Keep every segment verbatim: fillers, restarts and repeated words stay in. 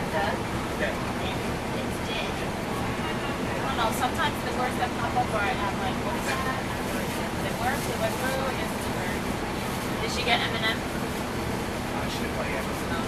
Dead? Dead. It's dead. I don't know, sometimes the words that pop up are I'm like, what is that? Did it work? Did it went through? Yes, it worked. Did she get M and M? I should have played it. No.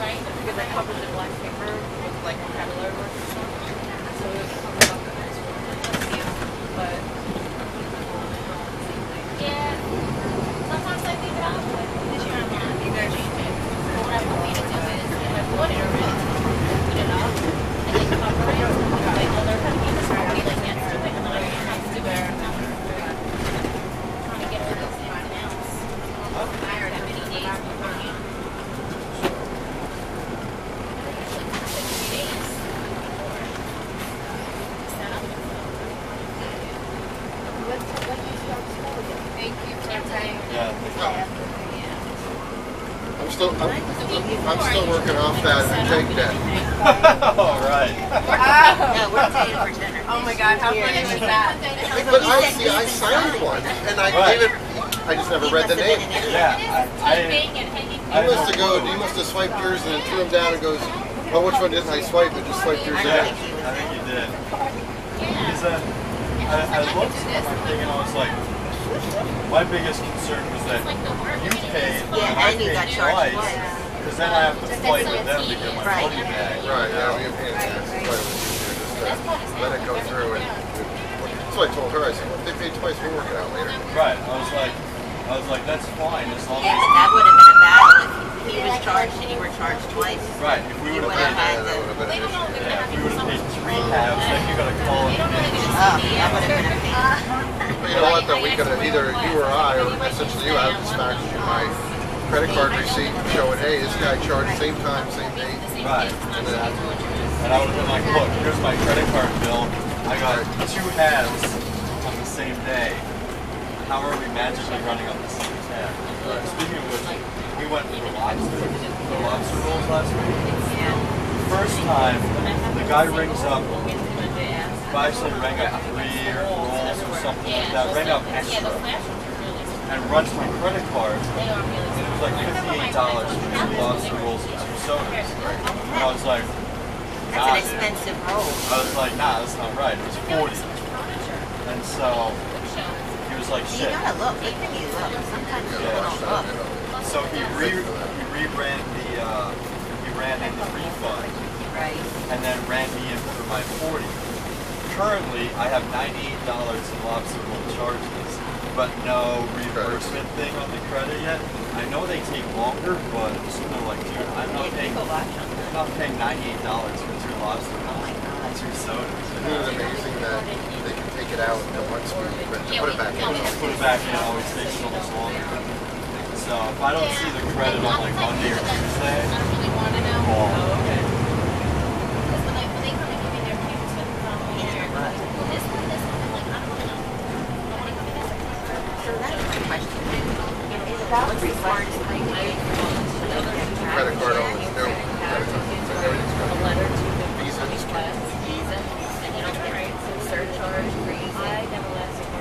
Right? Because I covered the black paper with like vocabulary words or something. So it was covered up the next one. But yeah, sometimes I leave it out, but this year I'm not. You gotta change it. But what I want me to do is, if I bought it already, put it up, and then cover it, like other companies are already like next to it, and then I can have to wear another. Trying to get all those ins and outs. How many days beforehand? thank you for saying. Yeah. I'm still, I'm, I'm still working off that take debt. All right. No, we're paying for dinner. Oh my God, how funny was that? But I see, I signed one, and I Right. gave it. I just never read the name. Yeah. I, Typing and hanging. You must have go. You must have swiped yours and then threw them down and goes, "Oh, which one didn't I swipe?" And just swiped yours yeah, down. I think you did. Because uh, I, I looked at my thing and I was like, my biggest concern was that you paid and Yeah, I and you paid got charged twice. twice. Because then I have to fight with them to get my Right. money back. Right. Yeah. We have hands. That's why it was easier just to let it go through. And that's what I told her. I said, well, "If they paid twice, we'll work it out later." Right. I was like, I was like, that's fine as long Yeah, as. but that would have been a battle if he was charged and you were charged twice. Right. If we You would would have have paid, had Yeah, that would have to. been They an don't know issue. if they're yeah, gonna if we have would have paid to three halves, then you gotta call They it. don't know they're gonna Oh, see me that would have been a pain. But you know what? Though we could have either you or I, or essentially you, I would just fax you my credit card receipt showing, "Hey, this guy charged same time, same date." Right. And then and I would have been like, look, here's my credit card bill. I got two halves on the same day. How are we magically running on the same tab? Right. Speaking of which, we went for lobster, for lobster rolls last week. Yeah. First time, the guy rings up, I actually rang up three rolls or something like that, rang up extra, and runs my credit card. And it was like fifty-eight dollars for two lobster rolls and two sodas. And I was like, That's nah, an dude. expensive roll. I was like, nah, that's not right. It was forty. And so he was like, You shit. gotta look. Even you look. Sometimes people don't look. So he re he re-ran the uh, he ran in the refund Right. and then ran me in for my forty. Currently, I have ninety-eight dollars in lobster roll charges, but no reimbursement thing on the credit yet. I know they take longer, but I'm still like, dude, I'm not paying I'm not paying ninety-eight dollars for two lobster rolls and two sodas. It was amazing that they can take it out at one speed, but to put it back in. Put it back in always takes so much longer. So if I don't see the credit on like Monday or Tuesday, I don't really want to know. well, Oh, okay. Because when they, when they come and give me their papers for the following year, well, this one, this one, I'm like, I don't want to know. I want to come in as a So that's my question. What's the hardest thing to do? Credit card always no. Credit card. Everything's A got letter to the Visa. request, visa, and you don't pay surcharge, freeze. I never last a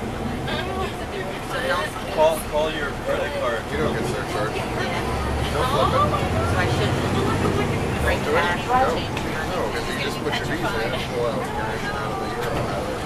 So don't. call call your credit card. You don't get surcharged. Yeah. Don't flip it. So I shouldn't bring Do it. cash No. or change your money. No, if you just put your Visa in, pull out cash out of the euro out of the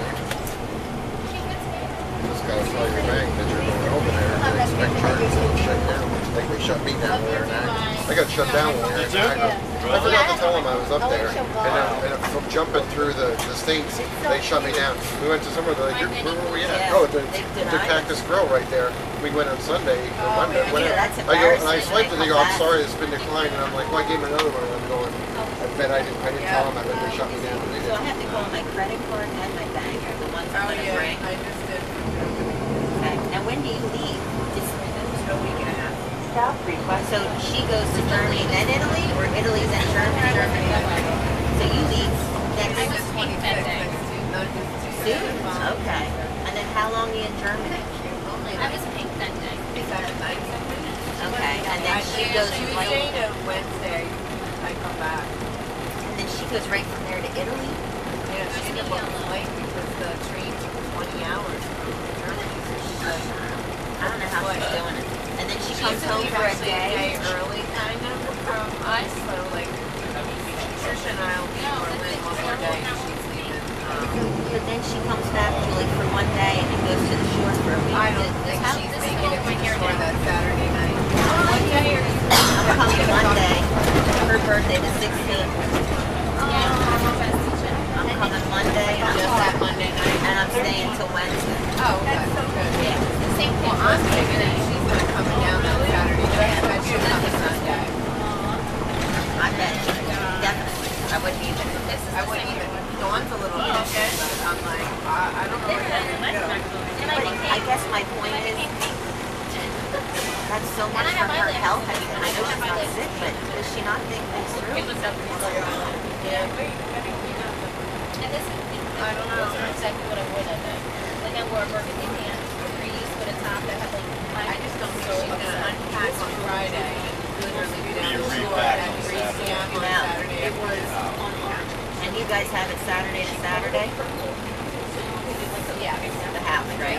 Just gotta tell your bank that you're going over there and they expect charges to shut down. Like they shut me down when we were in Acton. I got shut down when we were in Acton. I forgot to tell them I was up there. And, uh, and from jumping through the, the states, they shut me down. We went to somewhere, they're like, "You're- where were we at?" Oh, the, the Cactus Grill right there. We went on Sunday or Monday. Went Yeah, in. that's I go and I embarrassing. swiped it. They go, I "I'm come sorry, back. it's been declined." And I'm like, "Well, I gave them another one." And I'm going, I bet I didn't, I didn't tell them. I bet they shut me down. And they So I didn't. have to call my credit card and my bank are the ones I'm Oh, gonna yeah, bring. I just did. Okay. Now when do you leave? Just A week and a half. stop request. So she goes to Germany, then Italy, or Italy then Germany? Germany. So you leave I next was twenty-six, next to, no, just two. soon? Okay. And then how long are you in Germany? I was pink that day. Is that a night? Okay. And then she goes Tuesday right, to Wednesday, I come back. and then she goes right from there to Italy? Yeah, she ended up being late because the train took twenty hours from Germany, so she's like, I don't know how she's doing it. And then she she comes used to home leave for a actually a day. day early, kind of, from us, so like, Trisha and I'll be in Berlin one more day, and she's leaving, um, But then she comes back to like for one day and then goes to the shore for a week. I don't think how- she's this is making all it my to the hair store now. that Saturday night. What day are you? I'm coming Monday. Her birthday the sixteenth. I'm coming Monday. And I'm Just that Monday night. and I'm staying till Wednesday. Oh, okay. Good. Yeah, the same thing. Well, I'm thinking that she's not coming down that Saturday. I bet she'll come Sunday. I bet. Definitely. I wouldn't even. I wouldn't even. Dawn's a little bit, but I'm like, I, I don't know where to go. But I guess my point is, that's so much for her health. I mean, I know she's not sick, but does she not think things through? Yeah. And this is, I don't know. this is exactly what I wore that day. Like I wore a burgundy pants, crease with a top that had like. I just don't think she's gonna unpack on Friday and literally be down You to the store repack at on three P M on Yeah. Saturday. It was on March. And you guys have it Saturday to Saturday? Yeah. The house, right?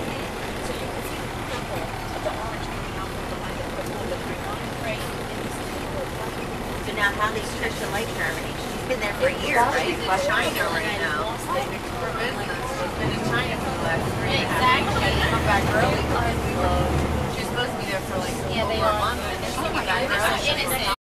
So now how does Trisha like Germany? She's been there for years, right? China right now. For business. She's been in China for the last three and a half Exactly. weeks. She had to come back early because we were, she was supposed to be there for like Yeah, they over a are. month and she came back early. Innocent.